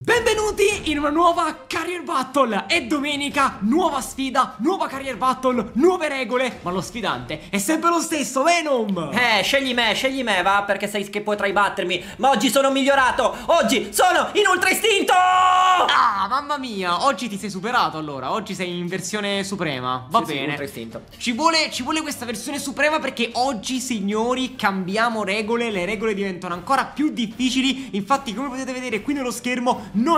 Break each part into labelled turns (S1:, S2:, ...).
S1: Benvenuti in una nuova Career Battle. È domenica, nuova sfida, nuova Career Battle, nuove regole. Ma lo sfidante è sempre lo stesso, Venom.
S2: Scegli me, va, perché sai che potrai battermi. Ma oggi sono migliorato. Oggi sono in Ultra Istinto.
S1: Ah, mamma mia, oggi ti sei superato allora. Oggi sei in versione suprema. Va bene.
S2: Ultra Istinto.
S1: Ci vuole questa versione suprema perché oggi, signori, cambiamo regole. Le regole diventano ancora più difficili. Infatti, come potete vedere qui nello schermo, non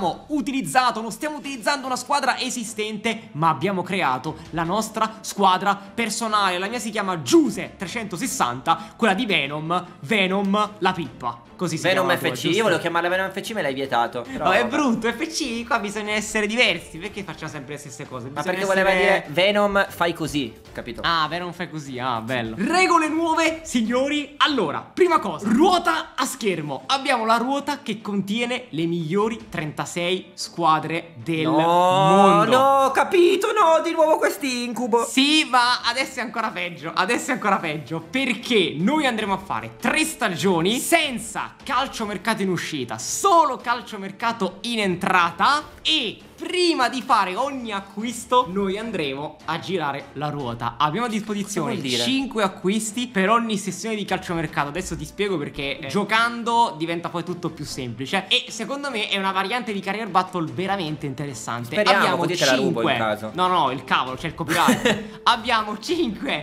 S1: stiamo utilizzando una squadra esistente, ma abbiamo creato la nostra squadra personale. La mia si chiama Giuse 360, quella di Venom la pippa. Così si
S2: Venom
S1: chiama
S2: FC,
S1: giusto?
S2: io volevo chiamarla Venom FC, me l'hai vietato. Però,
S1: No, è brutto, FC, qua bisogna essere diversi. Perché facciamo sempre le stesse cose?
S2: Ma
S1: Bisogna
S2: perché voleva
S1: essere-
S2: dire Venom fai così, capito?
S1: Ah, Venom fai così, ah, bello. Regole nuove, signori. Allora, prima cosa, ruota a schermo. Abbiamo la ruota che contiene le migliori 36 squadre del mondo.
S2: No, capito, no, di nuovo quest'incubo.
S1: Sì, ma adesso è ancora peggio. Perché noi andremo a fare 3 stagioni senza calciomercato in uscita, solo calciomercato in entrata. E prima di fare ogni acquisto noi andremo a girare la ruota. Abbiamo a disposizione
S2: Cosa vuol dire?
S1: 5 acquisti per ogni sessione di calciomercato. Adesso ti spiego perché giocando diventa poi tutto più semplice. E secondo me è una variante di Career Battle veramente interessante.
S2: Speriamo,
S1: Abbiamo
S2: così te la rubo in
S1: 5.
S2: caso.
S1: No, il cavolo, c'è il copyright. Abbiamo 5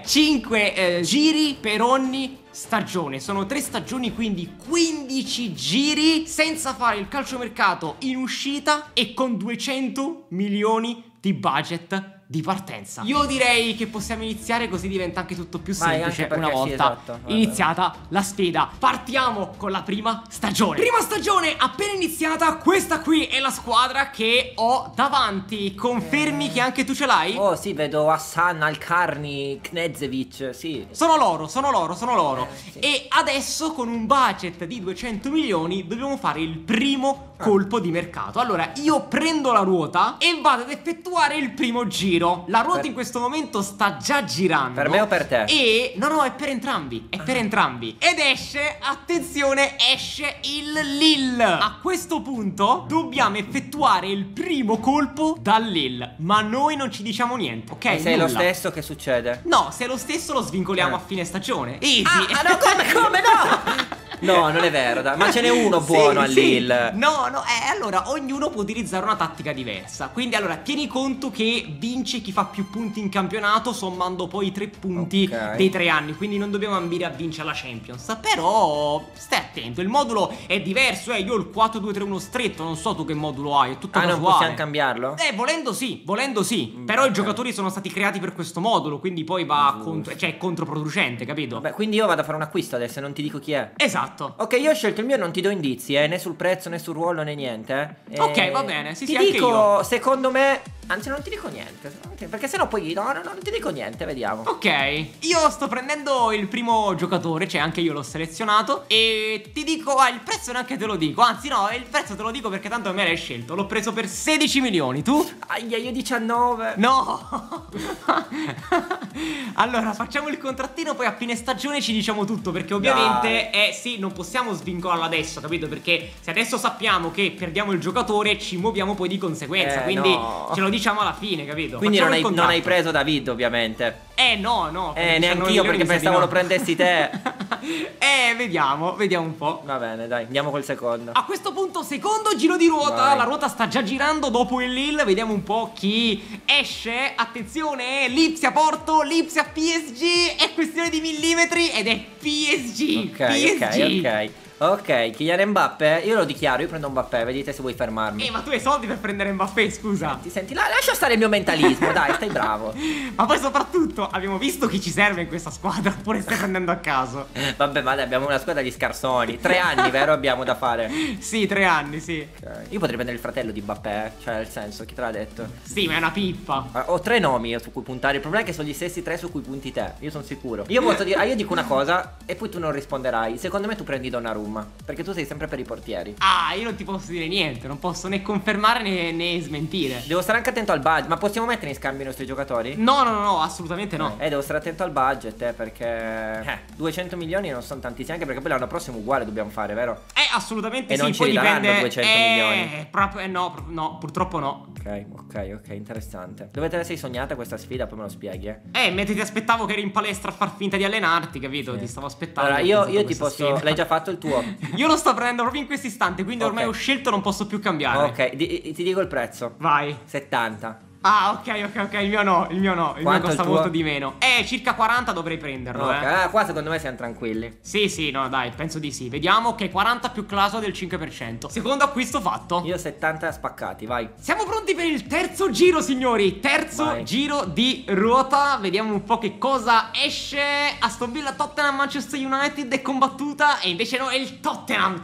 S1: giri per ogni stagione. Sono 3 stagioni, quindi 15 giri senza fare il calciomercato in uscita e con 200 milioni di budget di partenza. Io direi che possiamo iniziare, così diventa anche tutto più
S2: Vai,
S1: semplice
S2: anche perché
S1: una
S2: sì,
S1: volta
S2: esatto.
S1: iniziata la sfida. Partiamo con la prima stagione. Prima stagione appena iniziata. Questa qui è la squadra che ho davanti. Confermi che anche tu ce l'hai?
S2: Oh sì, vedo Hassan, Alcarni, Knezevic, sì.
S1: Sono loro.
S2: Sì.
S1: E adesso con un budget di 200 milioni dobbiamo fare il primo colpo di mercato. Allora io prendo la ruota e vado ad effettuare il primo giro. La ruota in questo momento sta già girando.
S2: Per me o per te?
S1: E no, è per entrambi. Ed esce, attenzione, esce il Lille. A questo punto dobbiamo effettuare il primo colpo dal Lille, ma noi non ci diciamo niente, ok?
S2: E se è lo
S1: Nulla.
S2: stesso, che succede?
S1: No, se è lo stesso lo svincoliamo a fine stagione. Easy.
S2: No, come no? No, non è vero, dai. Ma ce n'è uno buono al Lille.
S1: No, allora ognuno può utilizzare una tattica diversa. Quindi allora tieni conto che vince chi fa più punti in campionato, sommando poi i 3 punti dei 3 anni. Quindi non dobbiamo ambire a vincere la Champions. Però stai attento, il modulo è diverso, Io ho il 4-2-3-1 stretto. Non so tu che modulo hai, è tutto casuale.
S2: Non possiamo cambiarlo?
S1: Volendo sì. Però i giocatori sono stati creati per questo modulo, quindi poi va contro, cioè è controproducente, capito?
S2: Beh, quindi io vado a fare un acquisto adesso e non ti dico chi è.
S1: Esatto.
S2: Ok, io ho scelto il mio, non ti do indizi, né sul prezzo, né sul ruolo, né niente.
S1: Ok, va bene, sì,
S2: ti
S1: anche
S2: dico,
S1: io.
S2: secondo me, anzi non ti dico niente, perché sennò poi, no, non ti dico niente, vediamo.
S1: Ok, io sto prendendo il primo giocatore, cioè anche io l'ho selezionato. E ti dico, il prezzo neanche te lo dico. Anzi no, il prezzo te lo dico perché tanto me l'hai scelto. L'ho preso per 16 milioni, tu?
S2: Aia, io 19.
S1: No. Allora facciamo il contrattino, poi a fine stagione ci diciamo tutto. Perché ovviamente sì, non possiamo svincolarlo adesso, capito? Perché se adesso sappiamo che perdiamo il giocatore, ci muoviamo poi di conseguenza. Quindi
S2: no.
S1: ce lo diciamo alla fine, capito?
S2: Quindi
S1: Facciamo il
S2: non
S1: contratto.
S2: hai preso David, ovviamente.
S1: No, per 19
S2: neanch'io,
S1: milioni
S2: perché
S1: mi sa di
S2: pensavo
S1: no.
S2: lo prendessi te.
S1: Vediamo un po'.
S2: Va bene, dai, andiamo col secondo.
S1: A questo punto secondo giro di ruota.
S2: Vai.
S1: La ruota sta già girando dopo il Lille. Vediamo un po' chi esce. Attenzione, Lipsia Porto, Lipsia PSG. È questione di millimetri ed è PSG. PSG.
S2: Ok, Kylian Mbappé, io lo dichiaro, io prendo Mbappé, vedete se vuoi fermarmi.
S1: Ma tu hai soldi per prendere Mbappé, scusa.
S2: Senti, lascia stare il mio mentalismo, dai, stai bravo.
S1: Ma poi soprattutto abbiamo visto chi ci serve in questa squadra. Oppure stai prendendo a caso?
S2: Vabbè, ma dai, abbiamo una squadra di scarsoni. 3 anni, vero? Abbiamo da fare.
S1: Sì, 3 anni, sì.
S2: Okay. Io potrei prendere il fratello di Mbappé, cioè nel senso, chi te l'ha detto?
S1: Sì, ma è una pippa.
S2: Ho 3 nomi su cui puntare. Il problema è che sono gli stessi 3 su cui punti te. Io sono sicuro. Io posso dire, io dico una cosa e poi tu non risponderai. Secondo me tu prendi Donnarumma. Donnarumma, perché tu sei sempre per i portieri.
S1: Ah, io non ti posso dire niente, non posso né confermare né smentire.
S2: Devo stare anche attento al budget. Ma possiamo mettere in scambio i nostri giocatori?
S1: No, assolutamente no.
S2: Devo stare attento al budget, perché 200 milioni non sono tantissimi, anche perché poi l'anno prossimo uguale dobbiamo fare, vero?
S1: Assolutamente
S2: E
S1: sì,
S2: non ci
S1: poi
S2: ridaranno
S1: dipende
S2: 200 milioni.
S1: No, purtroppo no.
S2: Ok, interessante. Dove te la sei sognata questa sfida? Poi me lo spieghi,
S1: Mentre ti aspettavo che eri in palestra a far finta di allenarti, capito?
S2: Sì.
S1: Ti stavo aspettando.
S2: Allora, io ti posso... L'hai già fatto il tuo?
S1: Io lo sto prendendo proprio in questo istante, quindi
S2: Ok.
S1: ormai ho scelto, non posso più cambiare.
S2: Ok, ti dico il prezzo.
S1: Vai.
S2: 70.
S1: Ah, ok, il mio no, il mio
S2: Quanto
S1: costa
S2: il tuo?
S1: molto di meno. Circa 40 dovrei prenderlo,
S2: Ok, qua secondo me siamo tranquilli.
S1: Sì, no, dai, penso di sì. Vediamo che 40 più clausola del 5%. Secondo acquisto fatto.
S2: Io 70 spaccati, vai.
S1: Siamo pronti per il terzo giro, signori. Terzo
S2: Vai.
S1: giro di ruota. Vediamo un po' che cosa esce. Aston Villa, Tottenham, Manchester United è combattuta. E invece no, è il Tottenham.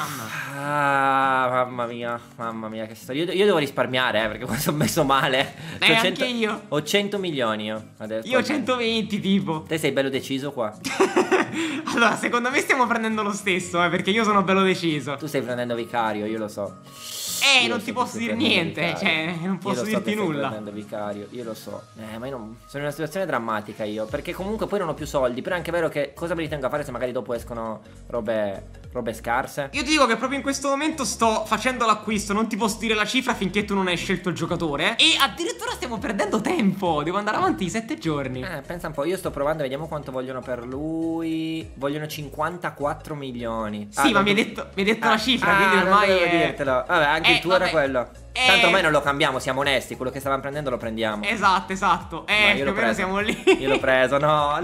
S2: Ah, mamma mia, che storia. Io devo risparmiare, perché qua sono messo male.
S1: Anche io.
S2: Ho 100 milioni io adesso.
S1: Io ho 120 tipo.
S2: Te sei bello deciso qua.
S1: Allora, secondo me stiamo prendendo lo stesso, perché io sono bello deciso.
S2: Tu stai prendendo Vicario, io lo so. Io
S1: Non
S2: lo
S1: ti
S2: so
S1: posso
S2: che stai
S1: dire
S2: prendendo
S1: niente,
S2: Vicario.
S1: cioè, non posso
S2: Io lo so
S1: dirti
S2: che stai
S1: nulla.
S2: prendendo Vicario, io lo so. Ma io non... Sono in una situazione drammatica io. Perché comunque poi non ho più soldi. Però è anche vero che cosa me li tengo a fare se magari dopo escono robe scarse?
S1: Io ti dico che proprio in questo momento sto facendo l'acquisto. Non ti posso dire la cifra finché tu non hai scelto il giocatore. E addirittura stiamo perdendo tempo. Devo andare avanti 7 giorni.
S2: Pensa un po', io sto provando, vediamo quanto vogliono per lui. Vogliono 54 milioni.
S1: Sì, ma mi hai detto la cifra, quindi
S2: non
S1: ormai
S2: dovevo
S1: è...
S2: dirtelo. Vabbè, anche il tuo era
S1: vabbè.
S2: quello. Tanto ormai non lo cambiamo, siamo onesti. Quello che stavamo prendendo lo prendiamo.
S1: Esatto.
S2: No, io
S1: Più
S2: l'ho
S1: o meno
S2: preso.
S1: siamo lì.
S2: Io l'ho preso, no.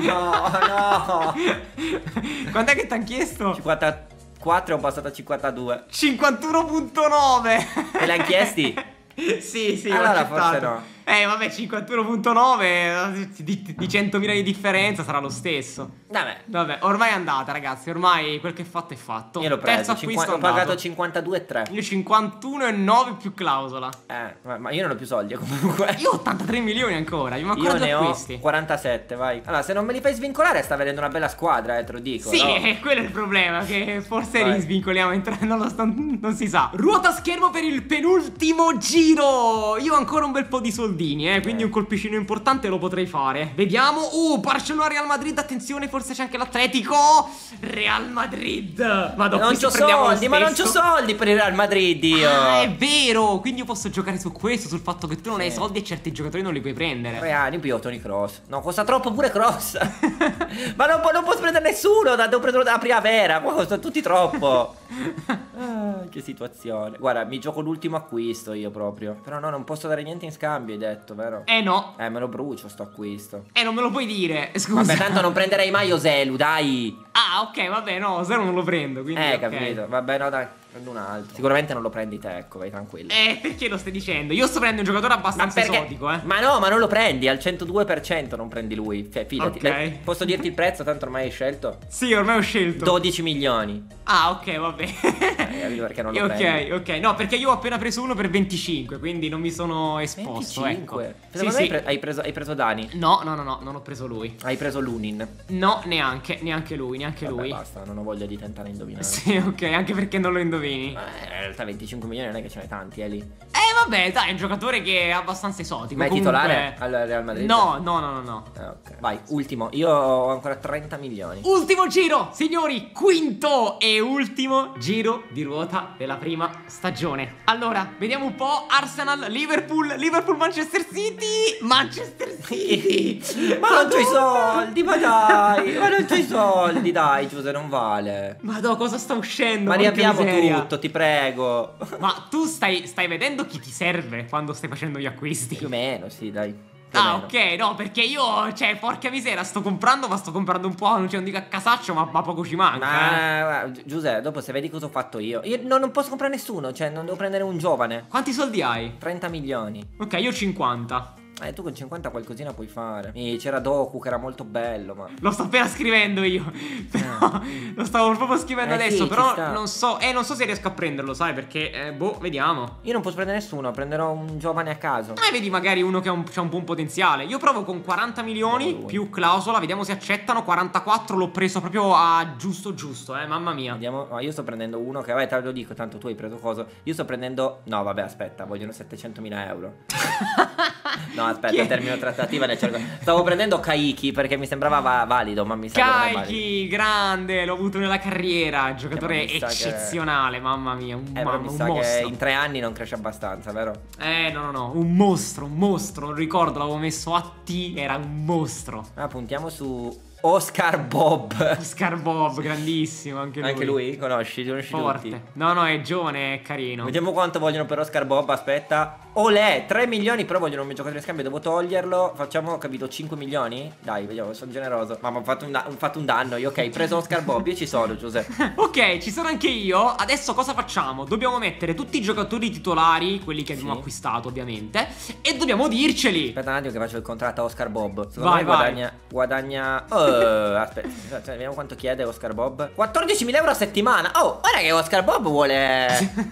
S1: Quant'è che ti hanno chiesto?
S2: 54 e ho passato a 52.
S1: 51.9.
S2: Me l'hanno chiesti?
S1: Sì,
S2: Allora
S1: l'ho accettato.
S2: forse no.
S1: Vabbè, 51.9 di 100.000 di differenza sarà lo stesso. Vabbè, ormai è andata, ragazzi. Ormai quel che è fatto è fatto.
S2: Io l'ho
S1: Terzo
S2: preso,
S1: acquisto
S2: ho pagato 52,3.
S1: Io 51,9 più clausola.
S2: Ma io non ho più soldi comunque.
S1: Io ho 83 milioni ancora. Io
S2: Io
S1: due
S2: ne ho
S1: acquisti.
S2: 47, vai. Allora, se non me li fai svincolare, sta vedendo una bella squadra, te lo dico.
S1: Sì,
S2: no?
S1: quello è il problema. Che forse
S2: Vai.
S1: risvincoliamo entrambi. Non si sa. Ruota schermo per il penultimo giro. Io ho ancora un bel po' di soldini, quindi un colpicino importante lo potrei fare. Vediamo. Barcellona, Real Madrid. Attenzione, forse c'è anche l'Atletico. Real Madrid. Ma dopo
S2: Non c'ho soldi, ma non c'ho soldi per il Real Madrid io.
S1: È vero. Quindi io posso giocare su questo, sul fatto che tu non hai soldi e certi giocatori non li puoi prendere.
S2: Io piglio Toni Kroos. No, costa troppo pure Kroos. Ma non posso prendere nessuno. Devo prendere da primavera. Qua costano tutti troppo. Che situazione. Guarda, mi gioco l'ultimo acquisto io proprio. Però no, non posso dare niente in scambio, hai detto, vero?
S1: No.
S2: Me lo brucio sto acquisto.
S1: Non me lo puoi dire. Scusa.
S2: Vabbè, tanto non prenderei mai Oselu, dai.
S1: Ok, vabbè, no, Zero non lo prendo, quindi ok.
S2: Capito. Vabbè, no, dai, prendo un altro. Sicuramente non lo prendi te, ecco, vai tranquillo.
S1: Perché lo stai dicendo? Io sto prendendo un giocatore abbastanza esotico,
S2: Ma no, ma non lo prendi, al 102% non prendi lui. Cioè, fidati.
S1: Ok.
S2: Posso dirti il prezzo, tanto ormai hai scelto?
S1: Sì, ormai ho scelto.
S2: 12 milioni.
S1: Ok, vabbè.
S2: Capito perché non lo prendi?
S1: Ok. No, perché io ho appena preso uno per 25, quindi non mi sono esposto,
S2: 25?
S1: ecco.
S2: Secondo
S1: Sì,
S2: me hai preso Dani.
S1: No, non ho preso lui.
S2: Hai preso Lunin.
S1: No, neanche lui,
S2: Vabbè, basta, non ho voglia di tentare a indovinare.
S1: Sì, ok, anche perché non lo indovini.
S2: In realtà 25 milioni non è che ce n'è tanti, lì.
S1: Vabbè, dai, è un giocatore che è abbastanza esotico.
S2: Ma è
S1: comunque...
S2: titolare al Real Madrid?
S1: No.
S2: Ok. Vai, ultimo. Io ho ancora 30 milioni.
S1: Ultimo giro, signori, quinto e ultimo giro di ruota della prima stagione. Allora, vediamo un po'. Arsenal, Liverpool, Manchester City.
S2: Ma non c'ho i soldi, ma dai. Ma non c'ho i soldi, dai, Giuseppe, non vale.
S1: Madò, cosa sta uscendo?
S2: Ma riabbiamo
S1: miseria.
S2: tutto, ti prego.
S1: Ma tu stai vedendo chi ti serve quando stai facendo gli acquisti?
S2: Più o meno, sì, dai. Più o meno.
S1: Ok, no, perché io, cioè, porca miseria, sto comprando un po', non dico a casaccio, ma poco ci manca.
S2: Ma Giuseppe, dopo se vedi cosa ho fatto io non posso comprare nessuno, cioè non devo prendere un giovane.
S1: Quanti soldi hai?
S2: 30 milioni.
S1: Ok, io 50.
S2: Tu con 50 qualcosina puoi fare. C'era Doku che era molto bello, ma...
S1: Lo sto appena scrivendo io. Però lo stavo proprio scrivendo adesso.
S2: sì,
S1: però non so se riesco a prenderlo, sai, perché boh, vediamo.
S2: Io non posso prendere nessuno, prenderò un giovane a caso.
S1: Vedi magari uno che c'ha un buon potenziale. Io provo con 40 milioni più clausola, vediamo se accettano. 44 l'ho preso proprio a giusto, mamma mia.
S2: Vediamo, io sto prendendo uno che, vai, te lo dico, tanto tu hai preso cosa. Io sto prendendo, no vabbè, aspetta, vogliono 700.000 euro. No, aspetta, termino trattativa nel cerco. Stavo prendendo Kaiki perché mi sembrava valido, ma mi sa che non è valido.
S1: Kaiki, grande, l'ho avuto nella carriera. Giocatore eccezionale, mamma mia.
S2: Mi sa che in 3 anni non cresce abbastanza, vero?
S1: No, un mostro. Non ricordo, l'avevo messo a T, era un mostro.
S2: Puntiamo su Oscar Bob.
S1: Oscar Bob, grandissimo, anche lui.
S2: Anche lui? Conosci
S1: Forte.
S2: tutti?
S1: No, è giovane, è carino.
S2: Vediamo quanto vogliono per Oscar Bob, aspetta. Olè, 3 milioni, però vogliono un mio giocatore in scambio, devo toglierlo. Facciamo, capito, 5 milioni? Dai, vediamo, sono generoso. Mamma, ho fatto un danno io, ok, preso Oscar Bob, io ci sono, Giuseppe.
S1: Ok, ci sono anche io. Adesso cosa facciamo? Dobbiamo mettere tutti i giocatori titolari, quelli che abbiamo acquistato ovviamente, e dobbiamo dirceli.
S2: Aspetta un attimo che faccio il contratto a Oscar Bob. Secondo
S1: Vai,
S2: me guadagna aspetta, vediamo quanto chiede Oscar Bob. 14.000 euro a settimana. Oh, guarda che Oscar Bob vuole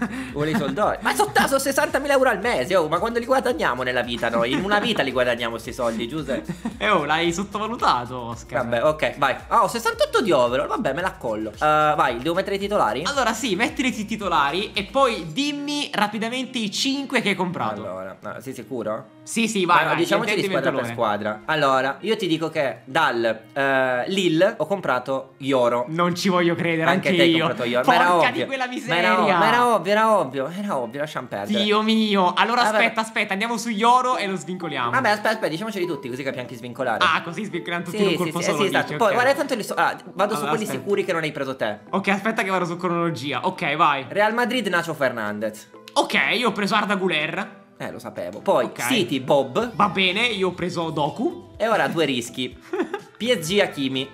S2: i soldoni. Ma sono 60.000 euro al mese. Oh, ma quando li guadagniamo nella vita noi? In una vita li guadagniamo questi soldi, Giuseppe.
S1: L'hai sottovalutato, Oscar.
S2: Vabbè, ok, vai. 68 di overall. Vabbè, me l'accollo. Vai, devo mettere i titolari?
S1: Allora sì, mettili i titolari e poi dimmi rapidamente i 5 che hai comprato.
S2: Allora, sei sicuro?
S1: Sì, vai.
S2: Diciamoci di squadra per squadra. Allora, io ti dico che dal Lille ho comprato Yoro.
S1: Non ci voglio credere, anche
S2: te hai
S1: io.
S2: comprato Yoro.
S1: Porca di quella miseria.
S2: Ma era ovvio, lasciamo perdere.
S1: Dio mio. Allora aspetta, andiamo su Yoro e lo svincoliamo.
S2: Vabbè, aspetta, diciamoceli tutti così capiamo chi svincolare.
S1: Così svincoliamo tutti in un colpo solo.
S2: Sì, esatto.
S1: Dici,
S2: Poi
S1: okay.
S2: guarda, tanto vado su quelli sicuri che non hai preso te.
S1: Ok, aspetta che vado su cronologia. Ok, vai.
S2: Real Madrid, Nacho Fernandez.
S1: Ok, io ho preso Arda Güler.
S2: Lo sapevo. Poi City, Bob.
S1: Va bene, io ho preso Doku.
S2: E ora 2 rischi. PSG, Hakimi.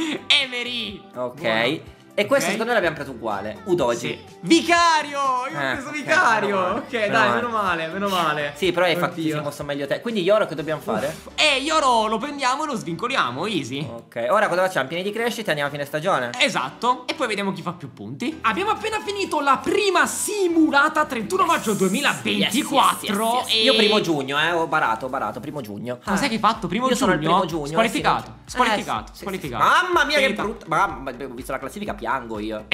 S1: Emery.
S2: Ok. Buono. E questo secondo me l'abbiamo preso uguale. Udogi.
S1: Sì. Vicario! Io ho preso Vicario. Ok, dai, meno male.
S2: Sì, però hai fatto mosso meglio te. Quindi Yoro che dobbiamo fare?
S1: Yoro lo prendiamo e lo svincoliamo, easy.
S2: Ok, ora cosa facciamo? Piani di crescita, andiamo a fine stagione.
S1: Esatto. E poi vediamo chi fa più punti. Abbiamo appena finito la prima simulata 31 maggio 2024.
S2: Yes.
S1: E...
S2: Io primo giugno, ho barato, primo giugno.
S1: Cos'è che hai fatto? Primo
S2: giugno?
S1: Sono il
S2: primo giugno.
S1: Squalificato.
S2: Sì. Mamma mia, che brutto. Mamma, ho visto la classifica, piango io.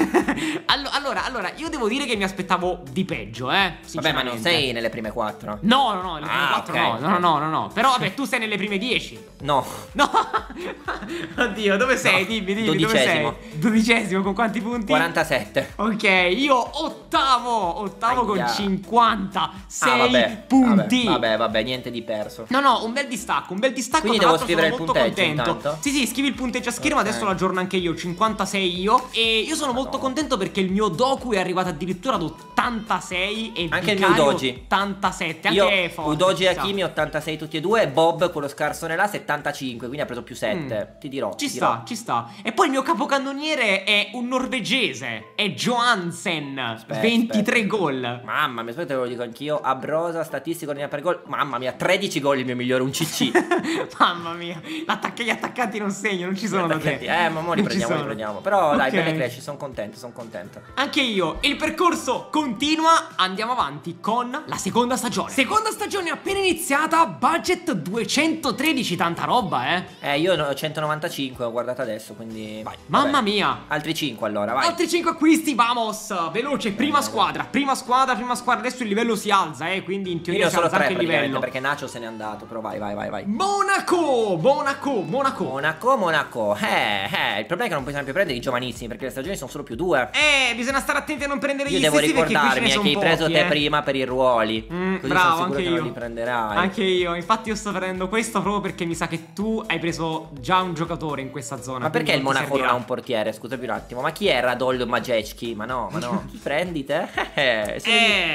S1: Allora, io devo dire che mi aspettavo di peggio,
S2: Vabbè, ma non sei nelle prime 4?
S1: No, nelle prime 4
S2: okay.
S1: no. Però vabbè, tu sei nelle prime 10.
S2: No.
S1: Oddio, dove sei? Dimmi, dove sei? 12esimo, con quanti punti?
S2: 47.
S1: Ok, io ottavo con 56 punti.
S2: Vabbè, niente di perso.
S1: No, un bel distacco.
S2: Quindi devo scrivere il punteggio intanto.
S1: Sì, scrivi il punteggio a schermo, adesso lo aggiorno anche io, 56 io. E io sono molto contento perché il mio Doku è arrivato addirittura ad 86 e
S2: anche il mio Udogi
S1: 87.
S2: Io
S1: anche forte,
S2: Udogi e Hakimi 86 tutti e due. E Bob, quello scarsone là, 75. Quindi ha preso più 7. Ti dirò.
S1: Ci sta. E poi il mio capocannoniere è un norvegese, è Johansen. 23 gol.
S2: Mamma mia, aspetta, te lo dico anch'io. Abrosa, statistico linea per gol. Mamma mia, 13 gol il mio migliore, un CC.
S1: Mamma mia, gli attaccanti non segno, non ci sono da te.
S2: Ma mo li prendiamo. Però dai, belle cresci, sono contento.
S1: Anche io. Il percorso continua. Andiamo avanti con la seconda stagione. Seconda stagione appena iniziata. Budget 213, tanta roba,
S2: Io ho 195, ho guardato adesso, quindi vai.
S1: Mamma mia.
S2: Altri 5 allora, vai.
S1: Altri 5 acquisti, vamos. Veloce, prima squadra. Adesso il livello si alza, quindi in teoria si alza anche il livello.
S2: Perché Nacho se n'è andato, però vai.
S1: Monaco.
S2: Il problema è che non puoi sempre prendere i giovanissimi, perché le stagioni sono solo più 2.
S1: Bisogna stare attenti a non prendere gli
S2: stessi. Io devo ricordarmi
S1: che
S2: hai preso te prima per i ruoli. Così
S1: bravo,
S2: sono sicuro
S1: anche
S2: che
S1: io.
S2: non li prenderai.
S1: Anche io. Infatti io sto prendendo questo proprio perché mi sa che tu hai preso già un giocatore in questa zona.
S2: Ma perché il Monaco non ha un portiere? Scusami un attimo. Ma chi è Radol Majecki? Ma no. Chi prendi te?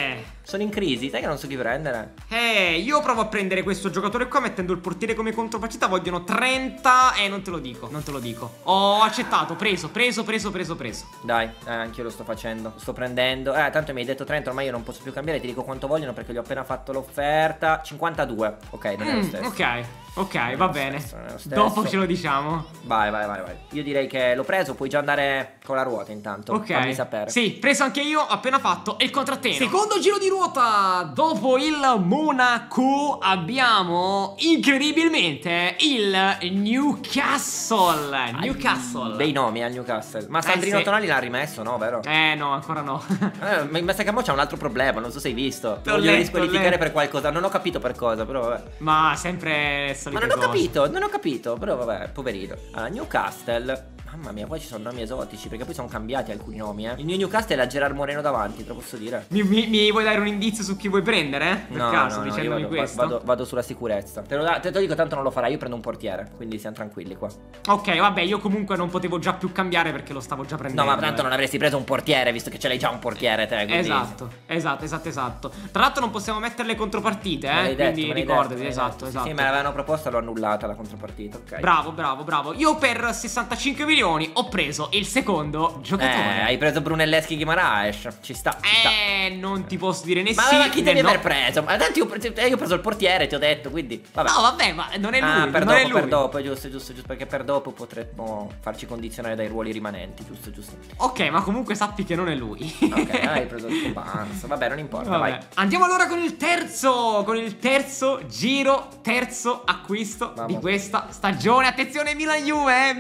S2: Sono in crisi, sai che non so chi prendere.
S1: Io provo a prendere questo giocatore qua mettendo il portiere come contropartita. Vogliono 30. Non te lo dico, non te lo dico. Ho accettato, preso.
S2: Dai, anch'io lo sto facendo. Lo sto prendendo. Tanto mi hai detto 30, ormai io non posso più cambiare. Ti dico quanto vogliono perché gli ho appena fatto l'offerta. 52. Ok, non è lo stesso.
S1: Ok, va bene.
S2: Non è lo stesso.
S1: Dopo ce lo diciamo.
S2: Vai. Io direi che l'ho preso, puoi già andare con la ruota intanto.
S1: Ok.
S2: Fammi sapere.
S1: Sì, preso anche io, appena fatto. E il contratteno. Secondo giro di ruota. Dopo il Monaco abbiamo incredibilmente il Newcastle.
S2: Bei nomi al Newcastle. Ma Sandrino
S1: sì.
S2: Tonali l'ha rimesso, no, vero?
S1: No, ancora no.
S2: Ma sa che mo c'è un altro problema, non so se hai visto.
S1: L'ho
S2: Voglio
S1: letto,
S2: risqualificare per qualcosa. Non ho capito per cosa, però vabbè.
S1: Ma sempre
S2: Ma non ho capito, però vabbè, poverino. Allora, Newcastle. Mamma mia, poi ci sono nomi esotici, perché poi sono cambiati alcuni nomi, Il mio Newcastle è la Gerard Moreno davanti, te lo posso dire.
S1: Mi vuoi dare un indizio su chi vuoi prendere? Per caso, dicendomi
S2: io
S1: questo?
S2: vado sulla sicurezza. Te lo dico, tanto non lo farai, io prendo un portiere, quindi siamo tranquilli qua.
S1: Ok, vabbè, io comunque non potevo già più cambiare perché lo stavo già prendendo.
S2: No, ma tanto non avresti preso un portiere, visto che ce l'hai già un portiere te, quindi...
S1: Esatto. Tra l'altro non possiamo mettere le contropartite,
S2: Me l'hai
S1: quindi
S2: detto,
S1: ricordati,
S2: detto.
S1: esatto.
S2: Sì, me l'avevano proposta, l'ho annullata la contropartita, ok.
S1: Bravo. Io per 65 milioni ho preso il secondo giocatore.
S2: Hai preso Brunelleschi Guimaraes, ci sta.
S1: Non ti posso dire né
S2: Ma
S1: sì
S2: chi
S1: né
S2: devi
S1: no.
S2: aver preso? Ma tanto io ho preso il portiere, ti ho detto, quindi vabbè.
S1: No, vabbè, ma non è lui.
S2: Per dopo, giusto, perché per dopo potremmo farci condizionare dai ruoli rimanenti, giusto.
S1: Ok, ma comunque sappi che non è lui.
S2: Ok, hai preso il Copanzo. Vabbè, non importa, vai.
S1: Andiamo allora con il terzo giro, terzo acquisto di questa stagione. Attenzione, Milan-Juve,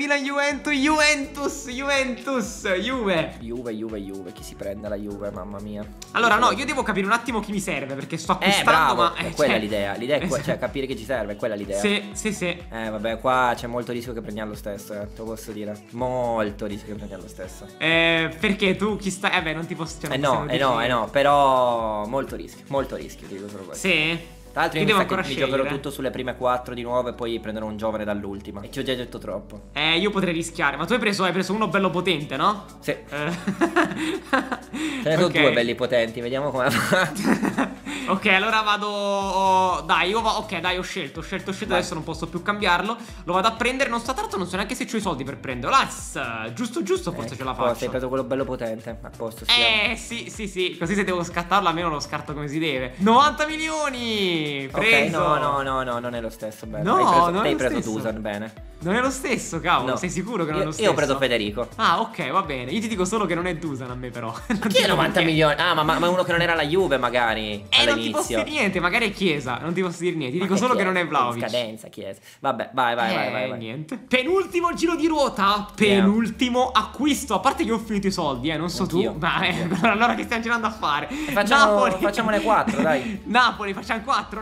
S2: Juve, chi si prende la Juve, mamma mia.
S1: Allora no, io devo capire un attimo chi mi serve, perché sto acquistando,
S2: bravo,
S1: ma
S2: quella è l'idea. L'idea è cioè capire che ci serve, è quella l'idea.
S1: Sì.
S2: Vabbè, qua c'è molto rischio che prendiamo lo stesso, te lo posso dire. Molto rischio che prendiamo lo stesso.
S1: Perché tu chi stai? Vabbè, non ti posso
S2: no, però molto rischio, ti dico solo questo.
S1: Sì.
S2: Tra l'altro io mi
S1: scegliere.
S2: giocherò tutto sulle prime 4 di nuovo e poi prenderò un giovane dall'ultima. E ti ho già detto troppo.
S1: Io potrei rischiare. Ma tu hai preso uno bello potente, no?
S2: Sì. Ce ne sono due belli potenti, vediamo come va.
S1: Ok, allora vado. Dai, ho scelto. Adesso non posso più cambiarlo. Lo vado a prendere. Tra l'altro non so neanche se ho i soldi per prenderlo. Giusto, forse ce la faccio.
S2: Hai preso quello bello potente. A posto,
S1: sì. Così se devo scartarlo almeno lo scarto come si deve. 90 milioni! Preso.
S2: Ok, no, non è lo stesso. Bene.
S1: No,
S2: hai preso Dusan, bene.
S1: Non è lo stesso, cavolo.
S2: No.
S1: Sei sicuro che non è lo stesso?
S2: Io ho preso Federico.
S1: Ah, ok, va bene. Io ti dico solo che non è Dusan a me, però.
S2: Chi è 90 milioni? Ma uno che non era la Juve, magari.
S1: Non ti posso dire niente, magari è Chiesa. Non ti posso dire niente. Ti dico solo che non è Vlahovic.
S2: Scadenza, Chiesa. Vabbè, vai.
S1: Niente. Penultimo giro di ruota. Penultimo acquisto. A parte che ho finito i soldi, non so tu. Ma allora che stiamo girando a fare?
S2: Facciamone 4, dai.
S1: Napoli, facciamo 4.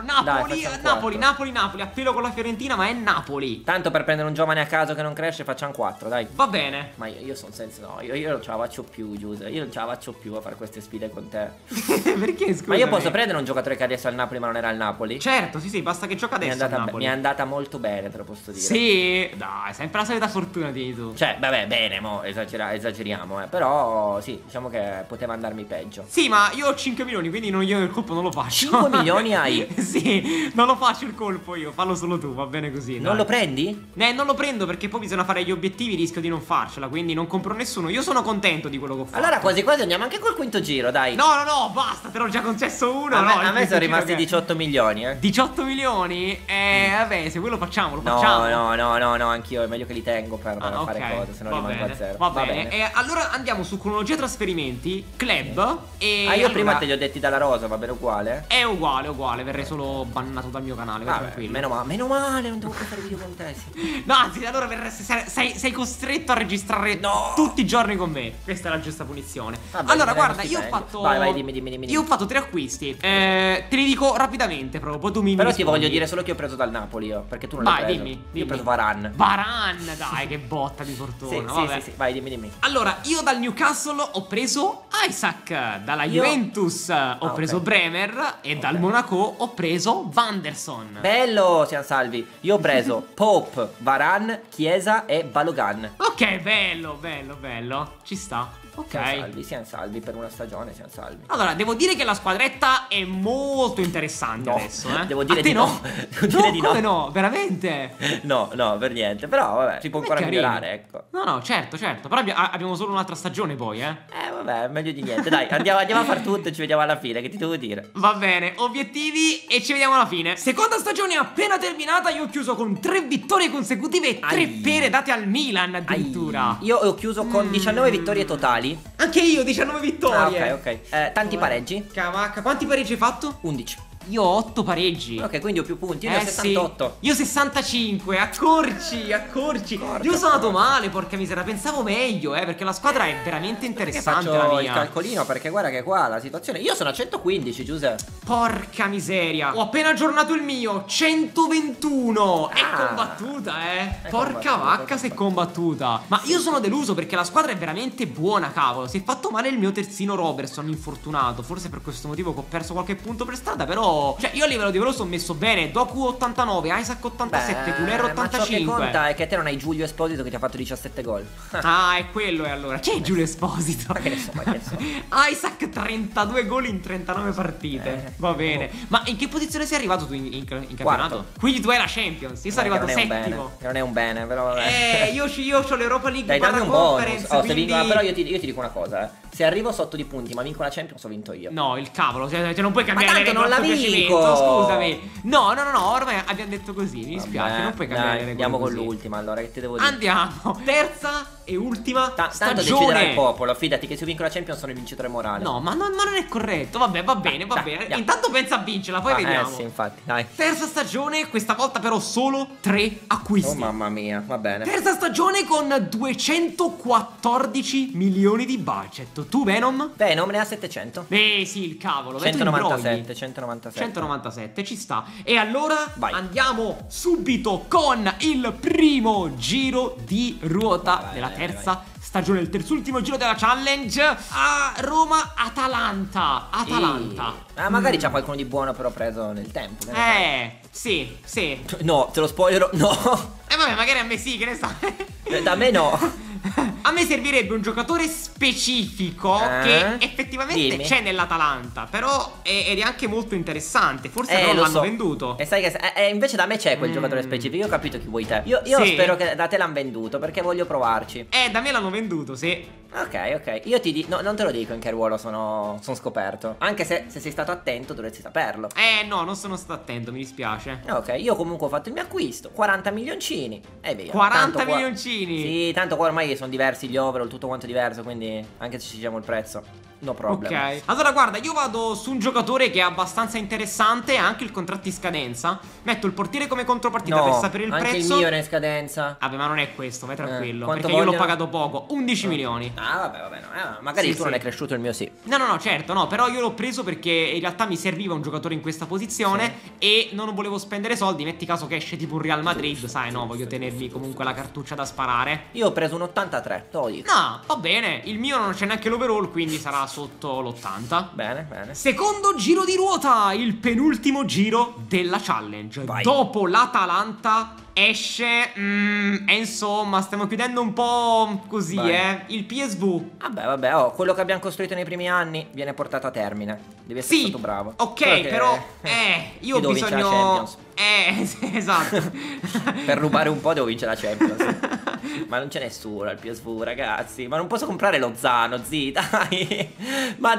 S1: Napoli. Appello con la Fiorentina, ma è Napoli.
S2: Tanto per prendere un giovane a caso che non cresce, facciamo 4, dai.
S1: Va bene.
S2: Ma io sono senza. No, io non ce la faccio più, Giuse. Io non ce la faccio più a fare queste sfide con te.
S1: Perché, scusa?
S2: Ma io posso prendere un giocatore che adesso è al Napoli, ma non era al Napoli?
S1: Certo, sì, basta che gioca adesso al Napoli.
S2: Mi è andata molto bene, te lo posso dire.
S1: Sì, dai, sempre la solita fortuna di tu.
S2: Cioè, vabbè, bene, mo esageriamo, però sì, diciamo che poteva andarmi peggio.
S1: Sì, ma io ho 5 milioni, quindi io il colpo non lo faccio.
S2: 5 milioni hai?
S1: Sì, non lo faccio il colpo io, fallo solo tu, va bene così.
S2: Non lo prendi?
S1: Non lo prendo perché poi bisogna fare gli obiettivi, rischio di non farcela, quindi non compro nessuno. Io sono contento di quello che ho fatto.
S2: Allora quasi andiamo anche col quinto giro, dai.
S1: No, basta, te l'ho già concesso uno.
S2: A me sono rimasti 18 milioni,
S1: 18 milioni? Vabbè, se quello facciamo, lo facciamo.
S2: No, anch'io è meglio che li tengo per fare cose, se no rimango a zero.
S1: Va bene. Allora andiamo su cronologia trasferimenti, club e
S2: io prima te li ho detti dalla rosa, va bene uguale?
S1: È uguale, verrei solo bannato dal mio canale, tranquillo.
S2: Meno male, non devo più fare video con te. Sì.
S1: No, anzi, allora sei costretto a registrare tutti i giorni con me. Questa è la giusta punizione.
S2: Vabbè,
S1: allora, guarda, io ho fatto.
S2: Vai, dimmi.
S1: Io ho fatto 3 acquisti. Te li dico rapidamente, proprio. Poi tu mi
S2: Però
S1: rispondi.
S2: ti voglio dire solo che ho preso dal Napoli io, perché tu non l'hai preso.
S1: Dimmi.
S2: Io ho preso Varane.
S1: Dai, che botta di fortuna.
S2: Sì, vai, dimmi.
S1: Allora, io dal Newcastle ho preso Isaac. Dalla Juventus ho preso Bremer. E dal Monaco ho preso Vanderson.
S2: Bello, siamo salvi. Io ho preso Pope, Varane, Chiesa e Balogan.
S1: Ok, bello. Ci sta. Ok.
S2: Siamo salvi per una stagione, siamo salvi.
S1: Allora, devo dire che la squadretta è molto interessante adesso,
S2: Devo dire di
S1: no.
S2: Devo dire di
S1: come no? Veramente?
S2: No, per niente. Però vabbè, si può ancora migliorare, ecco.
S1: No, certo. Però abbiamo solo un'altra stagione poi,
S2: Vabbè, meglio di niente. Dai, andiamo a far tutto e ci vediamo alla fine. Che ti devo dire?
S1: Va bene, obiettivi e ci vediamo alla fine. Seconda stagione appena terminata, io ho chiuso con 3 vittorie consecutive e 3 pere date al Milan addirittura.
S2: Io ho chiuso con 19 vittorie totali.
S1: Anche io 19 vittorie.
S2: Ok. Tanti pareggi.
S1: Cavacca, quanti pareggi hai fatto?
S2: 11.
S1: Io ho 8 pareggi.
S2: Ok, quindi ho più punti. Io ne ho 68.
S1: Sì. Io 65. Accorci. Io sono andato male, porca misera. Pensavo meglio, perché la squadra è veramente interessante.
S2: Faccio
S1: la mia.
S2: il calcolino, perché guarda che qua la situazione. Io sono a 115, Giuseppe.
S1: Porca miseria. Ho appena aggiornato il mio 121. È combattuta, Porca vacca se è combattuta. Ma io sono deluso perché la squadra è veramente buona, cavolo. Si è fatto male il mio terzino Robertson, infortunato. Forse per questo motivo che ho perso qualche punto per strada. Però cioè io a livello di veloce ho messo bene. Doku 89, Isaac 87, Culero 85.
S2: Ma ciò che conta è che te non hai Giulio Esposito che ti ha fatto 17 gol.
S1: Ah, è quello allora. Chi è Giulio Esposito?
S2: Ma che ne so.
S1: Isaac 32 gol in 39 partite. Va bene. Ma in che posizione sei arrivato tu in campionato?
S2: Quarto.
S1: Quindi tu hai la Champions. Io sono arrivato settimo.
S2: Non è un bene, però vabbè.
S1: Io ho l'Europa League.
S2: Dai, dammi un bonus.
S1: Quindi...
S2: se vinco, però io ti dico una cosa, Se arrivo sotto di punti ma vinco la Champions ho vinto io.
S1: No, il cavolo, cioè non puoi cambiare
S2: ma
S1: le
S2: tanto
S1: regole.
S2: non la vinco.
S1: Scusami. No, ormai abbiamo detto così. Mi dispiace, non puoi cambiare le regole.
S2: Andiamo con
S1: così.
S2: l'ultima allora, che ti devo dire?
S1: Andiamo. Terza e ultima
S2: Tanto
S1: stagione.
S2: deciderà il popolo, fidati che se io vinco la Champions sono il vincitore morale.
S1: No, ma non è corretto. Vabbè, va bene. Intanto pensa a vincerla, poi vediamo.
S2: Sì, infatti, dai.
S1: Terza stagione, questa volta però solo 3 acquisti.
S2: Oh mamma mia, va bene.
S1: Terza stagione con 214 milioni di budget. Tu Venom?
S2: Venom ne ha 700.
S1: Sì, il cavolo.
S2: 197,
S1: ci sta. E allora
S2: vai.
S1: Andiamo subito con il primo giro di ruota della terza stagione, il terzultimo giro della challenge a Roma-Atalanta.
S2: Magari c'ha qualcuno di buono però preso nel tempo.
S1: Sì.
S2: No, te lo spoilerò, no.
S1: Vabbè, magari a me sì, che ne sai.
S2: Da me no.
S1: A me servirebbe un giocatore specifico che effettivamente c'è nell'Atalanta, però ed è anche molto interessante. Forse non l'hanno venduto.
S2: E sai che invece da me c'è quel giocatore specifico. Io ho capito chi vuoi te. Io spero che da te l'hanno venduto perché voglio provarci.
S1: Da me l'hanno venduto, sì.
S2: Ok. Io ti dico, no, non te lo dico in che ruolo sono scoperto. Anche se sei stato attento dovresti saperlo.
S1: No, non sono stato attento, mi dispiace.
S2: Ok, io comunque ho fatto il mio acquisto, 40 milioncini e via.
S1: 40 milioncini?
S2: Sì, tanto qua ormai sono diversi gli overall, tutto quanto è diverso, quindi anche se ci diciamo il prezzo, no problem.
S1: Ok, allora guarda, io vado su un giocatore che è abbastanza interessante e anche il contratto in scadenza. Metto il portiere come contropartita per sapere il prezzo.
S2: Anche il mio è in scadenza.
S1: Vabbè, ma non è questo, vai tranquillo, perché
S2: vogliono?
S1: io l'ho pagato poco, 11 milioni.
S2: Vabbè, no. Magari il tuo non è cresciuto, il mio sì.
S1: No, certo, no, però io l'ho preso perché in realtà mi serviva un giocatore in questa posizione e non volevo spendere soldi, metti caso che esce tipo un Real Madrid, sai, no, voglio tenermi comunque la cartuccia da sparare.
S2: Io ho preso un 83, te lo dico.
S1: No, va bene, il mio non c'è neanche l'overall, quindi sarà sotto l'80.
S2: Bene.
S1: Secondo giro di ruota, il penultimo giro della challenge.
S2: Vai.
S1: Dopo l'Atalanta esce e insomma stiamo chiudendo un po' così. Il PSV.
S2: Vabbè, quello che abbiamo costruito nei primi anni viene portato a termine. Devi essere stato bravo.
S1: Ok, però io ho bisogno. Esatto.
S2: Per rubare un po' devo vincere la Champions. Ma non c'è nessuno al PSV, ragazzi. Ma non posso comprare lo Zano, dai. Ma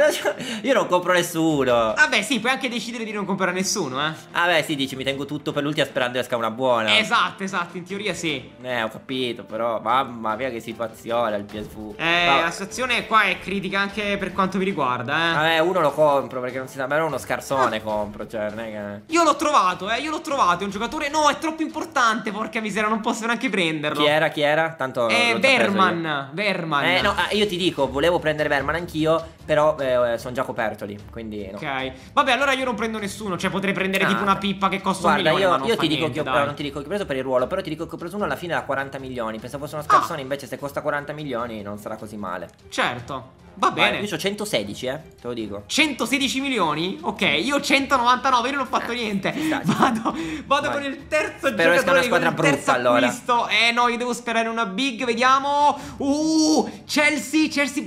S2: io non compro nessuno.
S1: Vabbè, sì, puoi anche decidere di non comprare nessuno,
S2: Vabbè, sì, dici, mi tengo tutto per l'ultima sperando esca una buona.
S1: Esatto, in teoria sì.
S2: Ho capito, però mamma mia che situazione al PSV.
S1: La situazione qua è critica anche per quanto mi riguarda,
S2: uno lo compro perché non si sa, ma uno scarsone compro, cioè non è che...
S1: Io l'ho trovato, è un giocatore, no, è troppo importante, porca miseria, non posso neanche prenderlo.
S2: Chi era? Tanto
S1: Verman.
S2: No, io ti dico, volevo prendere Verman anch'io, però sono già coperto lì, quindi no.
S1: Ok, vabbè, allora io non prendo nessuno, cioè potrei prendere tipo una pippa che costa un milione, ma non
S2: io
S1: fa
S2: ti dico
S1: niente,
S2: non ti dico che ho preso per il ruolo, però ti dico che ho preso uno alla fine da 40 milioni. Pensavo fosse uno scarsone, invece se costa 40 milioni non sarà così male.
S1: Certo. Va bene.
S2: Io ho 116, te lo dico.
S1: 116 milioni? Ok, io ho 199, io non ho fatto niente. Vado con il terzo
S2: Spero esca una squadra brutta allora.
S1: No, io devo sperare una big, vediamo. Chelsea.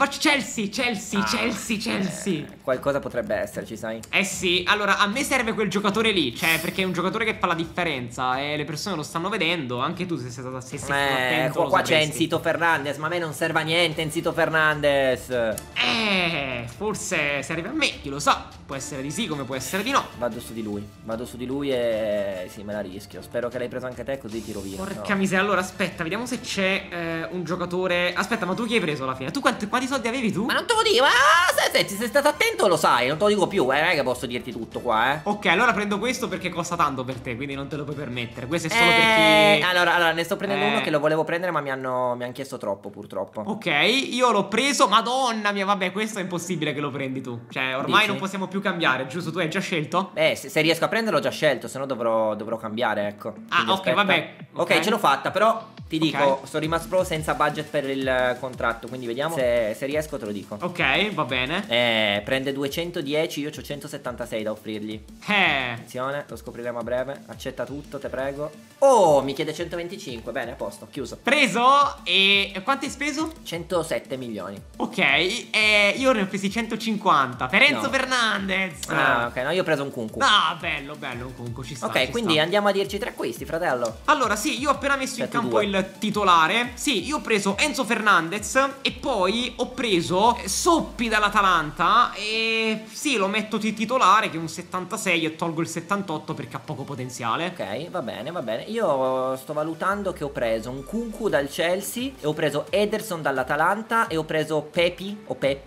S2: Qualcosa potrebbe esserci, sai?
S1: Eh sì, allora a me serve quel giocatore lì, cioè perché è un giocatore che fa la differenza e le persone lo stanno vedendo, anche tu se sei stato attento.
S2: Qua c'è Enzito Fernandez, ma a me non serve a niente Enzito Fernandez.
S1: Forse serve a me, chi lo sa. Può essere di sì come può essere di no.
S2: Vado su di lui e sì, me la rischio. Spero che l'hai preso anche te, così ti rovino.
S1: Porca miseria, allora aspetta, vediamo se c'è un giocatore. Aspetta, ma tu chi hai preso alla fine? Tu quanti soldi avevi tu?
S2: Ma non te lo dico, se sei stato attento lo sai, non te lo dico più, non è che posso dirti tutto qua,
S1: Ok, allora prendo questo perché costa tanto per te, quindi non te lo puoi permettere. Questo è solo per chi...
S2: Allora, ne sto prendendo uno che lo volevo prendere ma mi hanno chiesto troppo, purtroppo.
S1: Ok, io l'ho preso, madonna mia, vabbè, questo è impossibile che lo prendi tu. Cioè, ormai non possiamo più cambiare, giusto? Tu hai già scelto?
S2: Se riesco a prenderlo ho già scelto, se no dovrò cambiare, ecco. Quindi
S1: ok,
S2: aspetta.
S1: vabbè.
S2: Ok, ce l'ho fatta, però ti dico, sono rimasto proprio senza budget per il contratto, quindi vediamo se riesco, te lo dico.
S1: Ok, va bene.
S2: Prende 210, io ho 176 da offrirgli. Attenzione, lo scopriremo a breve. Accetta tutto, te prego. Oh, mi chiede 125, bene, a posto, chiuso.
S1: Preso. E quanto hai speso?
S2: 107 milioni.
S1: Ok, io ne ho presi 150 per Enzo Fernandez.
S2: Ok, no, io ho preso un Kunku.
S1: Bello, un Kunku, ci sta.
S2: Ok, quindi andiamo a dirci 3 acquisti, fratello.
S1: Allora, sì, io ho appena messo in campo il titolare. Sì, io ho preso Enzo Fernandez e poi ho preso Soppi dall'Atalanta. E sì, lo metto titolare, che è un 76, e tolgo il 78 perché ha poco potenziale.
S2: Ok, va bene, va bene. Io sto valutando che ho preso un Kunku dal Chelsea e ho preso Ederson dall'Atalanta e ho preso Pepi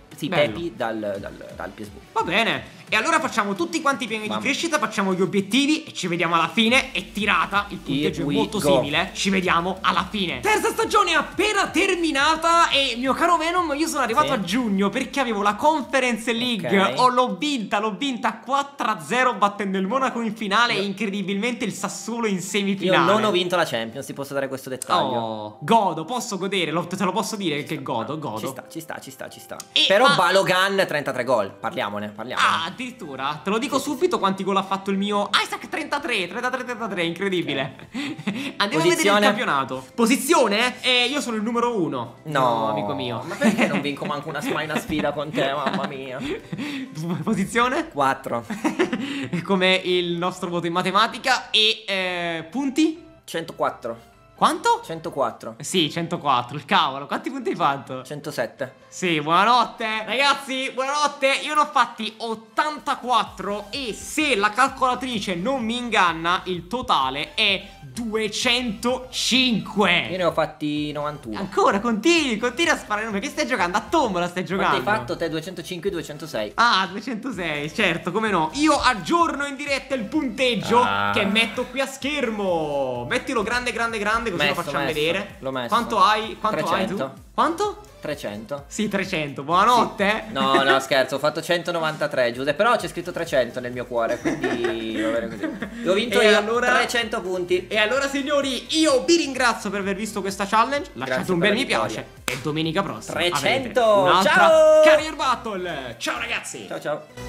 S2: dal PSV.
S1: Va bene. E allora facciamo tutti quanti i piani di crescita, facciamo gli obiettivi e ci vediamo alla fine. È tirata, il punteggio è molto simile. Ci vediamo alla fine. Terza stagione appena terminata e mio caro Venom, io sono arrivato a giugno perché avevo la Conference League. L'ho vinta 4-0 battendo il Monaco in finale e incredibilmente il Sassuolo in semifinale.
S2: Io non ho vinto la Champions, ti posso dare questo dettaglio.
S1: Godo, posso godere, te lo posso dire che godo.
S2: Ci sta. Però Balogan 33 gol, parliamone.
S1: Addirittura, te lo dico subito quanti gol ha fatto il mio Isaac, 33, incredibile. Andiamo a vedere il campionato. Posizione? Io sono il numero 1. No, amico mio.
S2: Ma perché non vinco manco una sfida con te, mamma mia.
S1: Posizione?
S2: 4.
S1: Come il nostro voto in matematica. E punti?
S2: 104.
S1: Quanto?
S2: 104.
S1: Sì, 104, il cavolo. Quanti punti hai fatto?
S2: 107.
S1: Sì, buonanotte. Ragazzi, buonanotte. Io ne ho fatti 84 e se la calcolatrice non mi inganna, il totale è 205.
S2: Io ne ho fatti 91.
S1: Ancora, continui a sparare numeri. Che stai giocando? A tombola stai giocando.
S2: Quanti hai fatto te? 205 e 206.
S1: 206, certo, come no. Io aggiorno in diretta il punteggio che metto qui a schermo. Mettilo grande, così lo facciamo vedere.
S2: L'ho messo.
S1: Quanto hai? Quanto
S2: 300.
S1: hai tu? Quanto?
S2: 300.
S1: Sì, 300. Buonanotte.
S2: Sì. No, scherzo, ho fatto 193, Giuseppe. Però c'è scritto 300 nel mio cuore, quindi va bene così. Ho vinto io allora 300 punti.
S1: E allora, signori, io vi ringrazio per aver visto questa challenge. Lasciate un bel mi piace. E domenica prossima
S2: 300.
S1: un'altra
S2: Ciao.
S1: Career Battle. Ciao ragazzi.
S2: Ciao.